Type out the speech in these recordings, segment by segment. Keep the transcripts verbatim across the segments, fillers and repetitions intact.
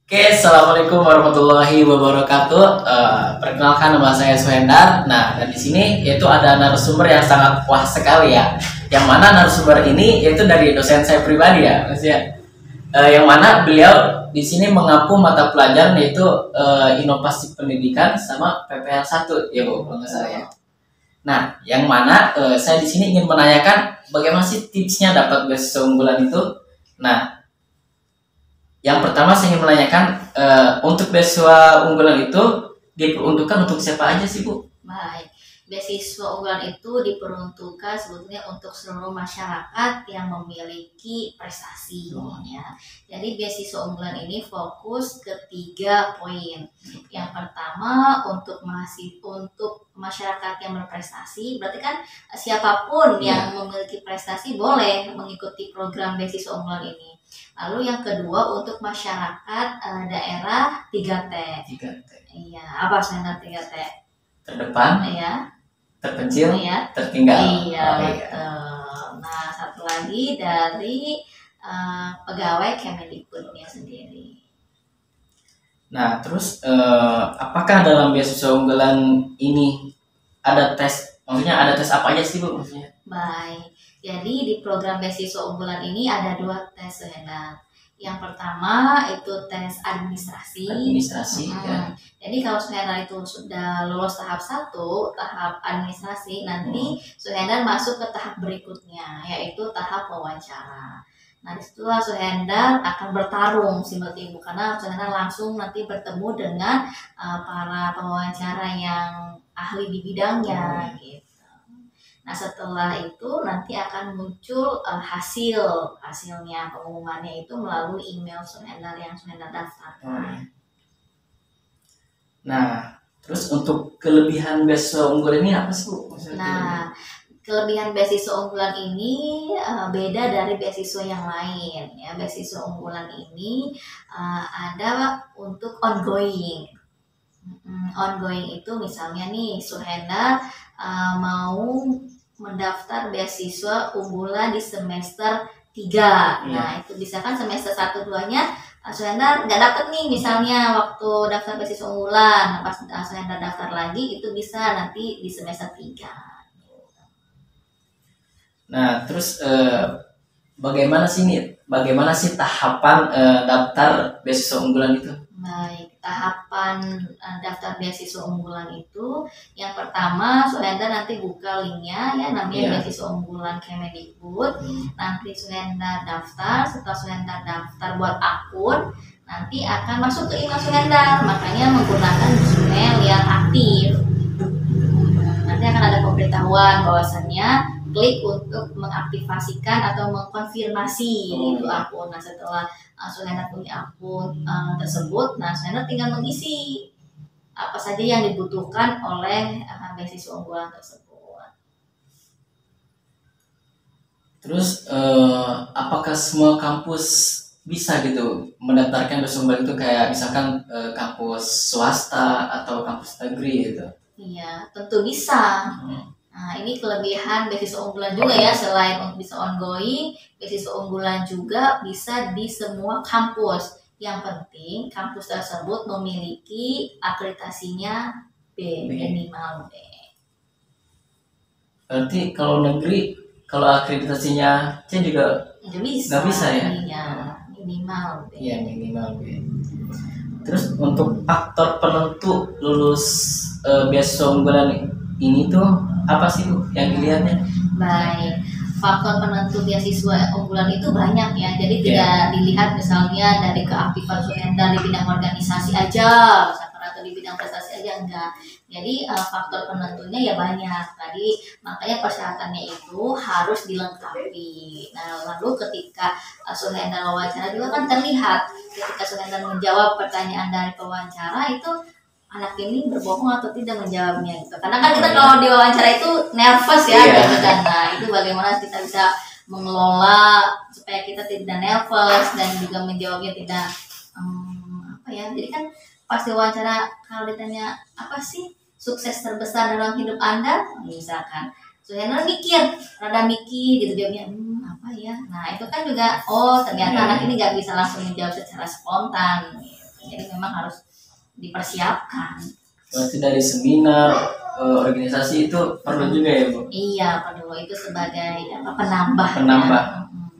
Oke, assalamualaikum warahmatullahi wabarakatuh. Eh, perkenalkan nama saya Suhendar. Nah, dan di sini yaitu ada narasumber yang sangat wah sekali ya. Yang mana narasumber ini yaitu dari dosen saya pribadi ya, Mas ya. Eh, yang mana beliau di sini mengampu mata pelajaran yaitu eh, inovasi pendidikan sama P P L satu ya Bu, kalau nggak salah ya. Nah, yang mana eh, saya di sini ingin menanyakan bagaimana sih tipsnya dapat beasiswa unggulan itu. Nah, yang pertama saya ingin menanyakan eh, untuk beasiswa unggulan itu diperuntukkan untuk siapa aja sih Bu? Baik, beasiswa unggulan itu diperuntukkan sebetulnya untuk seluruh masyarakat yang memiliki prestasi, Oh. ya. Jadi beasiswa unggulan ini fokus ke tiga poin. Yang pertama untuk mahasiswa, untuk masyarakat yang berprestasi, berarti kan siapapun Iya. yang memiliki prestasi boleh mengikuti program beasiswa unggulan ini. Lalu yang kedua untuk masyarakat eh, daerah tiga T. Tiga T. Iya, apa standar tiga T? Terdepan, Iya, terpencil, iya, tertinggal. iya, Oh, iya. betul. Nah, satu lagi dari eh, pegawai Kemendikbudnya sendiri. Nah, terus eh, apakah dalam beasiswa unggulan ini ada tes? Maksudnya ada tes apa aja sih Bu? Maksudnya? Baik, jadi di program beasiswa unggulan ini ada dua tes, Suhendar. Yang pertama itu tes administrasi. Administrasi, Hmm. ya. Jadi kalau Suhendar itu sudah lulus tahap satu, tahap administrasi, nanti Suhendar masuk ke tahap berikutnya, yaitu tahap wawancara. Nah, disitulah Suhendar akan bertarung simpel ibu, karena Suhendar langsung nanti bertemu dengan uh, para pewawancara yang ahli di bidangnya, gitu. Nah, setelah itu nanti akan muncul uh, hasil hasilnya, pengumumannya itu melalui email Suhendar yang Suhendar daftarkan. Nah, terus untuk kelebihan beasiswa unggulan ini apa sih Bu? Maksudnya Nah, kelebihan beasiswa unggulan ini uh, beda dari beasiswa yang lain. Ya, beasiswa unggulan ini uh, ada untuk ongoing. Hmm, ongoing itu misalnya nih Suhendar uh, mau mendaftar beasiswa unggulan di semester tiga. Iya. Nah, itu bisa kan semester satu duanya uh, Suhendar nggak dapet nih misalnya waktu daftar beasiswa unggulan. Nah, pas uh, Suhendar daftar lagi itu bisa nanti di semester tiga. Nah, terus eh, bagaimana sih nih? Bagaimana sih tahapan eh, daftar beasiswa unggulan itu? Baik, tahapan uh, daftar beasiswa unggulan itu yang pertama Suhendar nanti buka linknya ya, namanya Iya. beasiswa unggulan Kemendikbud. Nanti Suhendar daftar, setelah Suhendar daftar buat akun, nanti akan masuk ke email Suhendar, makanya menggunakan Gmail yang aktif. Nanti akan ada pemberitahuan bahwasannya klik untuk mengaktifasikan atau mengkonfirmasi Oh, itu iya. akun. Nah, setelah uh, Suhendar punya akun uh, tersebut, nah Suhendar tinggal mengisi apa saja yang dibutuhkan oleh uh, beasiswa unggulan tersebut. Terus eh, apakah semua kampus bisa gitu mendaftarkan beasiswa unggulan itu kayak misalkan eh, kampus swasta atau kampus negeri gitu? Iya, tentu bisa. Hmm. Nah, ini kelebihan beasiswa unggulan juga ya, selain untuk bisa ongoing, beasiswa unggulan juga bisa di semua kampus. Yang penting kampus tersebut memiliki akreditasinya B, B. minimal B. Berarti kalau negeri, kalau akreditasinya C juga Nggak bisa. nggak bisa ya? Iya, minimal B. Iya minimal B. Terus untuk faktor penentu lulus eh, beasiswa unggulan ini tuh apa sih Bu yang dilihatnya? Baik, faktor penentu beasiswa unggulan itu banyak ya. Jadi Iya. tidak dilihat misalnya dari keaktifan Suhendar di bidang organisasi aja, misalkan, atau di bidang prestasi aja, enggak. Jadi uh, faktor penentunya ya banyak. Tadi makanya persyaratannya itu harus dilengkapi. Nah, lalu ketika uh, Suhendar wawancara juga kan terlihat ketika Suhendar menjawab pertanyaan dari pewawancara itu anak ini berbohong atau tidak menjawabnya gitu. Karena kan kita kalau diwawancara itu nervous ya, Iya. gitu kan. Nah, itu bagaimana kita bisa mengelola supaya kita tidak nervous dan juga menjawabnya tidak hmm, apa ya. Jadi kan pasti wawancara kalau ditanya apa sih sukses terbesar dalam hidup Anda, misalkan Suhendar mikir, rada mikir gitu jawabnya, hmm, apa ya. Nah, itu kan juga oh ternyata Iya. anak ini nggak bisa langsung menjawab secara spontan gitu. Jadi memang harus dipersiapkan. Berarti dari seminar, eh, organisasi itu perlu juga ya Bu? Iya perlu, itu sebagai apa penambah. Penambah. Ya. Hmm.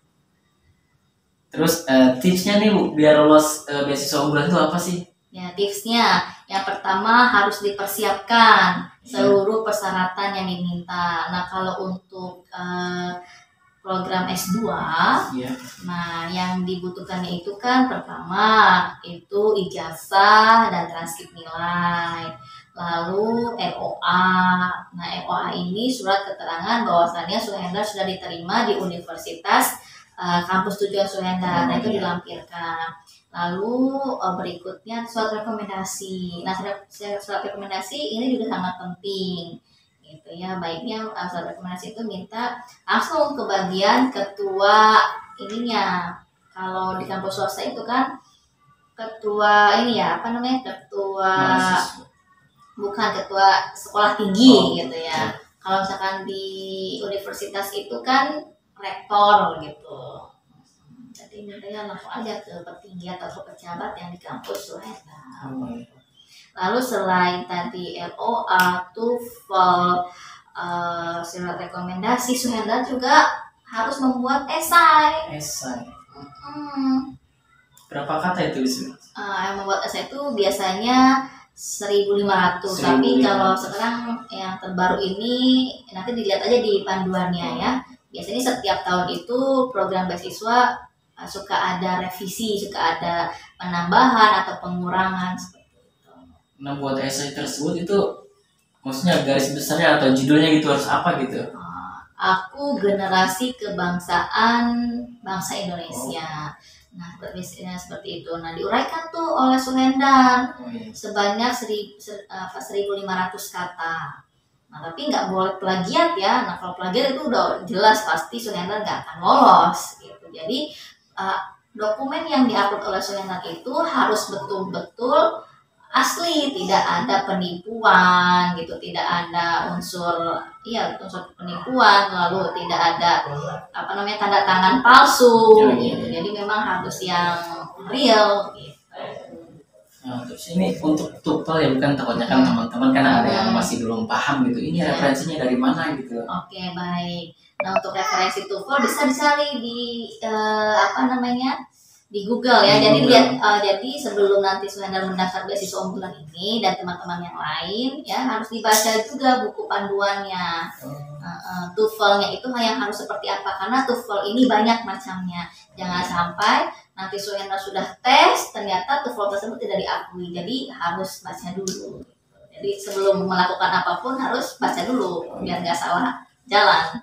Terus eh, tipsnya nih Bu biar lolos eh, beasiswa unggulan itu apa sih? Ya tipsnya, yang pertama harus dipersiapkan seluruh persyaratan yang diminta. Nah kalau untuk eh, program S dua, Iya. nah yang dibutuhkannya itu kan pertama itu ijazah dan transkrip nilai, lalu L O A. Nah L O A ini surat keterangan bahwasannya Suhendar sudah diterima di universitas eh, kampus tujuan Suhendar. Nah itu dilampirkan. Lalu uh, berikutnya surat rekomendasi. Nah surat, surat rekomendasi ini juga sangat penting, gitu ya. Baiknya uh, surat rekomendasi itu minta langsung ke bagian ketua ininya. Kalau di kampus swasta itu kan ketua ini ya apa namanya ketua Mahasiswa. bukan ketua sekolah tinggi Oh, gitu ya. ya. Kalau misalkan di universitas itu kan rektor gitu. Jadi mintanya langsung aja ke petinggi atau ke pejabat yang di kampus Suhendar. Oh. Lalu selain tadi L O A, TOEFL, uh, surat rekomendasi, Suhendar juga harus membuat esai. Esai. Hmm. Berapa kata itu Bis? Uh, yang membuat esai itu biasanya seribu lima ratus, tapi kalau sekarang yang terbaru ini nanti dilihat aja di panduannya ya. Biasanya setiap tahun itu program beasiswa suka ada revisi, suka ada penambahan atau pengurangan seperti itu. Nah buat esai tersebut itu maksudnya garis besarnya atau judulnya gitu harus apa gitu? Uh, aku generasi kebangsaan bangsa Indonesia. Oh. Nah seperti, seperti itu. Nah diuraikan tuh oleh Suhendar oh, iya. sebanyak seribu lima ratus kata. Nah tapi nggak boleh plagiat ya. Nah kalau plagiat itu udah jelas pasti Suhendar nggak akan lolos gitu. Jadi Uh, dokumen yang diupload oleh Suhendar itu harus betul-betul asli, tidak ada penipuan gitu, tidak ada unsur iya unsur penipuan, lalu tidak ada apa namanya tanda tangan palsu gitu. Jadi memang harus yang real gitu. Nah, terus ini untuk TOEFL ya bukan takutnya kan teman-teman kan ada yang masih belum paham gitu. Ini referensinya dari mana gitu? Oke okay, baik. Nah untuk referensi TOEFL bisa dicari di uh, apa namanya di Google ya. Di jadi Google. lihat uh, jadi sebelum nanti Suhendar mendaftar beasiswa unggulan ini dan teman-teman yang lain ya harus dibaca juga buku panduannya. Hmm. Uh, uh, TOEFL-nya itu yang harus seperti apa karena TOEFL ini banyak macamnya. Jangan sampai nanti Suhendar sudah tes ternyata TOEFL tersebut tidak diakui. Jadi harus baca dulu. Jadi sebelum melakukan apapun harus baca dulu biar nggak salah jalan.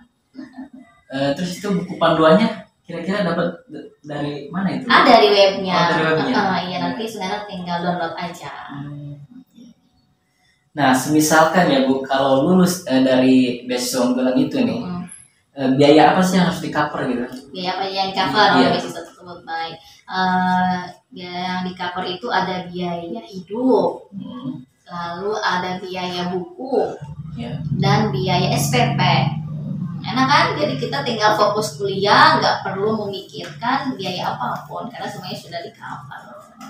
Uh, terus itu buku panduannya kira-kira dapat dari mana itu? Ada di webnya. Oh, dari webnya. Uh, iya nanti Suhendar tinggal download aja. Hmm. Nah, semisalkan ya Bu, kalau lulus eh, dari beasiswa unggulan itu nih, hmm. eh, biaya apa sih yang harus di cover gitu? Biaya apa yang di cover oleh yeah. beasiswa tersebut baik. Uh, yang di cover itu ada biaya hidup, hmm. lalu ada biaya buku, yeah. dan biaya S P P. Enak kan? Jadi kita tinggal fokus kuliah, nggak perlu memikirkan biaya apapun karena semuanya sudah di cover.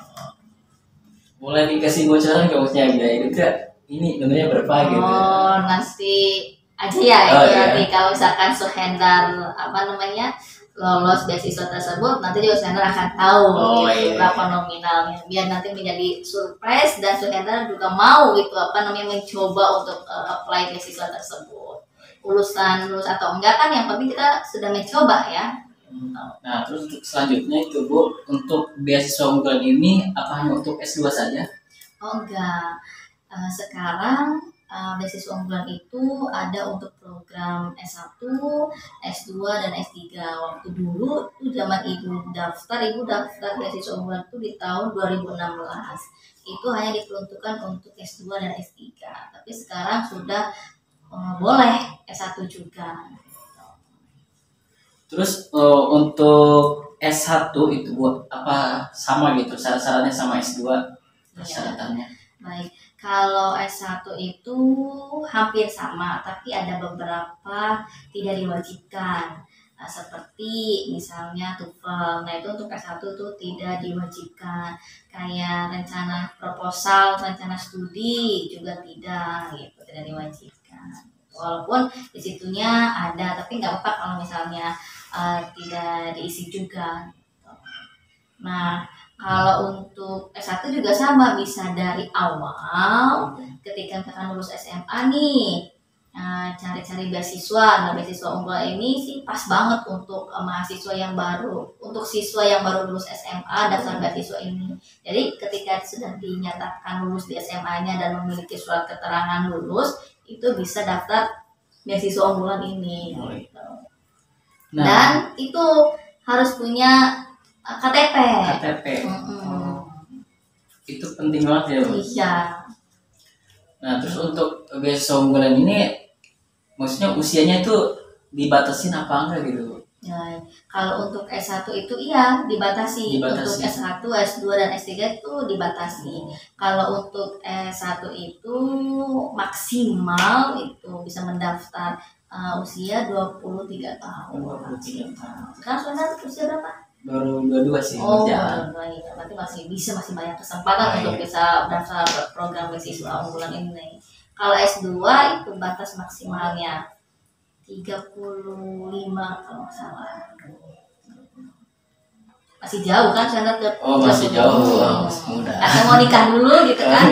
Boleh dikasih bocoran nggak maksudnya biaya itu ini namanya berapa oh, gitu? Oh nanti aja ya, oh, itu iya. nanti kalau misalkan Suhendar apa namanya lolos beasiswa tersebut, nanti juga Suhendar akan tahu oh, gitu, iya. berapa nominalnya, biar nanti menjadi surprise dan Suhendar juga mau gitu apa namanya mencoba untuk uh, apply beasiswa tersebut. Lulusan lulus atau enggak kan yang penting kita sudah mencoba ya. Nah terus selanjutnya itu Bu, untuk beasiswa unggulan ini apa hanya untuk S dua saja? Oh enggak, uh, sekarang uh, beasiswa unggulan itu ada untuk program S satu, S dua, dan S tiga. Waktu dulu itu zaman ibu daftar, ibu daftar beasiswa unggulan itu di tahun dua ribu enam belas. Itu hanya diperuntukkan untuk S dua dan S tiga. Tapi sekarang sudah uh, boleh S satu juga. Terus uh, untuk S satu itu buat apa sama gitu syarat-syaratnya sama S dua persyaratannya? Ya, baik, kalau S satu itu hampir sama, tapi ada beberapa tidak diwajibkan. Nah, seperti misalnya TOEFL, nah itu untuk S satu tuh tidak diwajibkan. Kayak rencana proposal, rencana studi juga tidak, gitu, tidak diwajibkan. Walaupun disitunya ada, tapi nggak apa-apa kalau misalnya uh, tidak diisi juga. Gitu. Nah, kalau untuk S satu juga sama, bisa dari awal ketika kita lulus S M A nih. Nah, cari-cari beasiswa. Nah, beasiswa unggulan ini sih pas banget untuk uh, mahasiswa yang baru, untuk siswa yang baru lulus S M A daftar beasiswa ini. Jadi ketika sudah dinyatakan lulus di S M A-nya dan memiliki surat keterangan lulus, itu bisa daftar beasiswa unggulan ini. Oh, gitu. Nah, Dan itu harus punya uh, K T P. K T P. Mm-mm. Oh, itu penting banget ya, Bu? Iya. Nah, terus untuk beasiswa unggulan ini maksudnya usianya itu dibatasin apa enggak gitu? Ya, kalau untuk S satu itu iya dibatasi. Dibatasi. Untuk S satu, S dua dan S tiga itu dibatasi. Kalau untuk S satu itu maksimal itu bisa mendaftar uh, usia dua puluh tiga tahun. dua puluh tiga tahun. Sekarang sudah usia berapa? Baru dua puluh dua sih. Oh, kerjaan. baik. Berarti masih bisa, masih banyak kesempatan Ah, untuk iya. bisa daftar program beasiswa unggulan ini. Kalau S dua itu batas maksimalnya tiga puluh lima kalau nggak salah. Masih jauh kan sana ke Oh, masih tiga puluh. jauh, oh, masih muda. Atau mau nikah dulu gitu kan.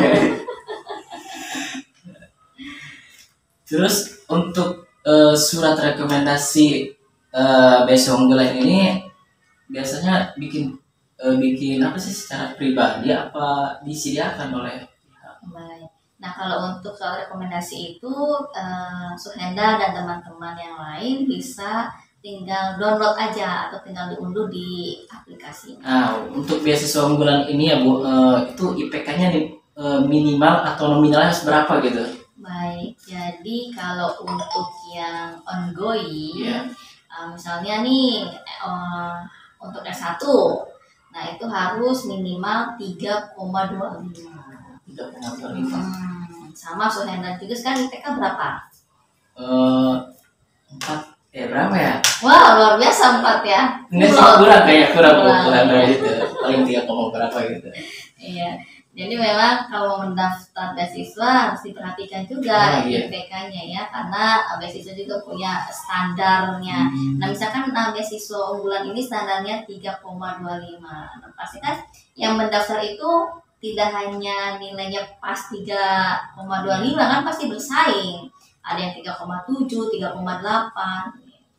Terus untuk eh, surat rekomendasi eh, beasiswa unggulan ini biasanya bikin eh, bikin apa sih secara pribadi apa disediakan oleh pihak? Baik. Nah, kalau untuk soal rekomendasi itu eh, Suhenda dan teman-teman yang lain bisa tinggal download aja atau tinggal diunduh di aplikasi. Nah, untuk beasiswa unggulan ini ya Bu, eh, itu I P K-nya nih, eh, minimal atau nominalnya harus berapa gitu? Baik, jadi kalau untuk yang ongoing, Iya. eh, misalnya nih eh, untuk S satu, nah itu harus minimal tiga koma dua lima. tiga koma dua lima. Hmm, sama Suhenda juga sekarang I P K berapa? Eh, empat ya berapa ya? Wah, luar biasa empat ya. Enggak sih, Wow. kurang kayak kurang Kurang. kurang dari itu. Paling tiga koma berapa gitu. Iya. Jadi memang kalau mendaftar beasiswa harus diperhatikan juga Oh, iya. I P K-nya ya, karena beasiswa juga punya standarnya. Hmm. Nah, misalkan nah, beasiswa unggulan ini standarnya tiga koma dua lima. Nah, pasti kan yang mendaftar itu tidak hanya nilainya pas tiga koma dua lima kan, pasti bersaing. Ada yang tiga koma tujuh, tiga koma delapan.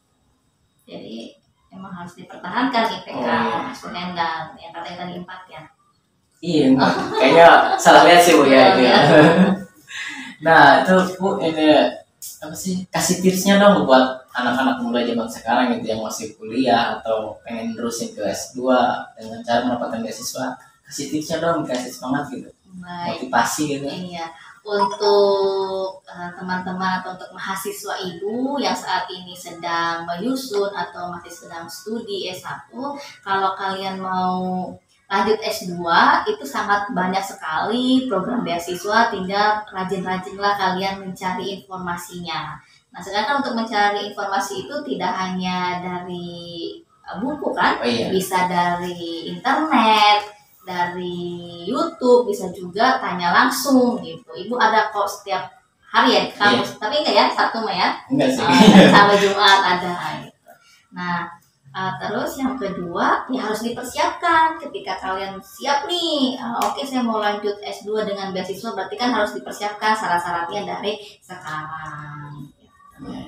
Jadi memang harus dipertahankan I P K Oh. Suhenda yang katanya tadi empat ya. Iya, kayaknya salah lihat sih Bu ya itu ya. Nah, itu Bu ini apa sih? Kasih tipsnya dong buat anak-anak muda zaman sekarang gitu yang masih kuliah atau pengen terusin ke S dua dengan cara mendapatkan beasiswa. Kasih tipsnya dong, kasih semangat gitu. Baik. Motivasi gitu. Iya, untuk uh, teman-teman atau untuk mahasiswa ibu yang saat ini sedang menyusun atau masih sedang studi S satu, kalau kalian mau lanjut S dua itu sangat banyak sekali program beasiswa, tinggal rajin-rajinlah kalian mencari informasinya. Nah, sedangkan untuk mencari informasi itu tidak hanya dari uh, buku kan, Oh iya. bisa dari internet, dari YouTube, bisa juga tanya langsung gitu. Ibu ada kok setiap hari ya kampus, tapi enggak ya Sabtu mah ya. Enggak sih. Uh, sampai Jumat ada gitu. Nah, uh, terus yang kedua ya harus dipersiapkan ketika kalian siap nih. Uh, Oke, saya mau lanjut S dua dengan beasiswa, berarti kan harus dipersiapkan syarat-syaratnya dari sekarang. Ya.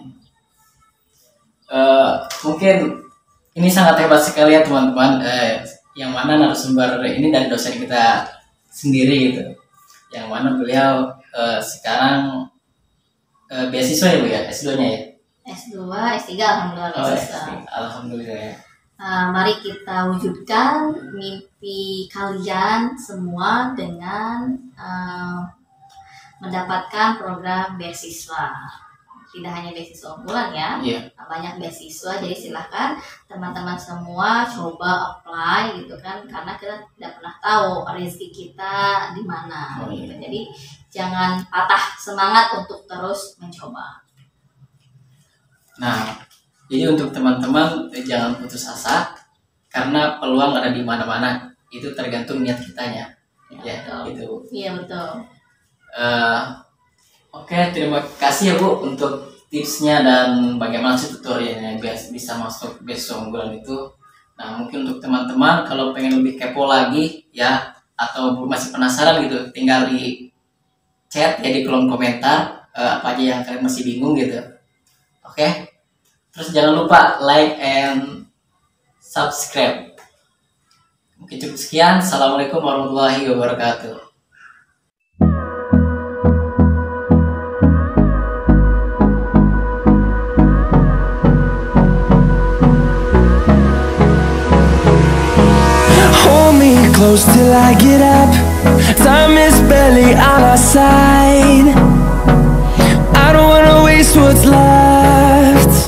Eh, mungkin ini sangat hebat sekali ya teman-teman. Eh, yang mana narasumber ini dari dosen kita sendiri gitu. Yang mana beliau eh, sekarang eh, beasiswa ya Bu ya, S dua-nya ya. S dua, S tiga alhamdulillah Oh, beasiswa. S tiga. Alhamdulillah ya. Uh, mari kita wujudkan mimpi kalian semua dengan uh, mendapatkan program beasiswa. Tidak hanya beasiswa unggulan ya, Iya. banyak beasiswa. Jadi silahkan teman-teman semua coba apply gitu kan, karena kita tidak pernah tahu rezeki kita di mana. Oh, gitu. iya. Jadi jangan patah semangat untuk terus mencoba. Nah, Jadi untuk teman-teman eh, jangan putus asa karena peluang ada di mana-mana. Itu tergantung niat kitanya. Ya, betul. gitu. Iya betul. Eh, Oke, terima kasih ya Bu untuk tipsnya dan bagaimana sih tutorialnya biar bisa masuk besok unggulan itu. Nah mungkin untuk teman-teman kalau pengen lebih kepo lagi ya atau masih penasaran gitu, tinggal di chat ya di kolom komentar eh, apa aja yang kalian masih bingung gitu. Oke, terus jangan lupa like and subscribe. Mungkin cukup sekian. Assalamualaikum warahmatullahi wabarakatuh. Close till I get up. Time is barely on our side. I don't wanna waste what's left.